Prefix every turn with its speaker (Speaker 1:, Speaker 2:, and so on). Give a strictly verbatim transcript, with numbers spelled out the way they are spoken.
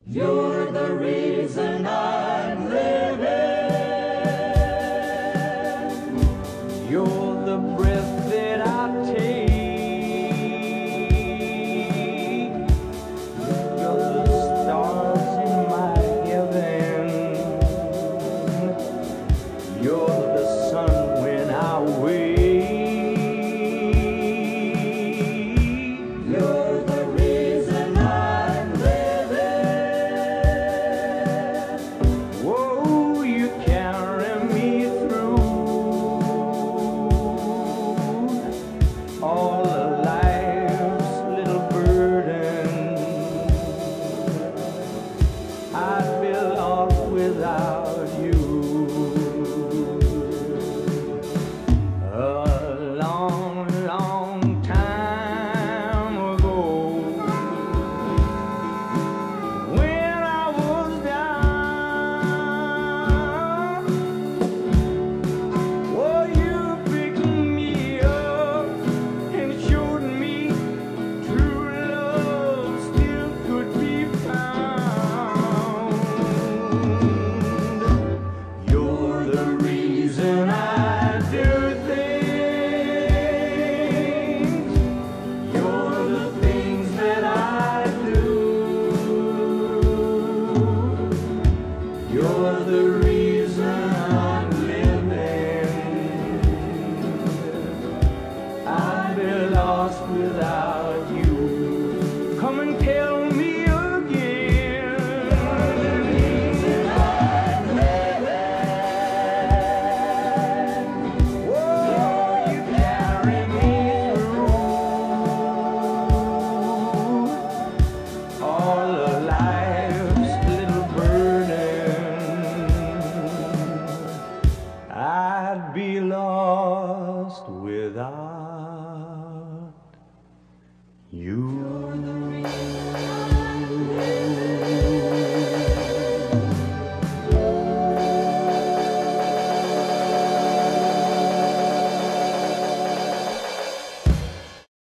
Speaker 1: You're the reason I'm living.
Speaker 2: You're the breath that I take. You're the stars in my heaven. You're the sun when I wake.
Speaker 1: You're the reason I'm living.
Speaker 2: Whoa, you carry me through all of life's little burdens. I'd be lost without you. A long, long time ago, when I was down, oh, you picked me up and showed me true love still could be found. You're the reason I do things. You're the things that I do. You're the reason I'm living. I'd be lost without you. Come and tell me again.
Speaker 1: You're the reason I'm living.
Speaker 2: Whoa, you carry me through all of life's little burdens. I'd be lost without you.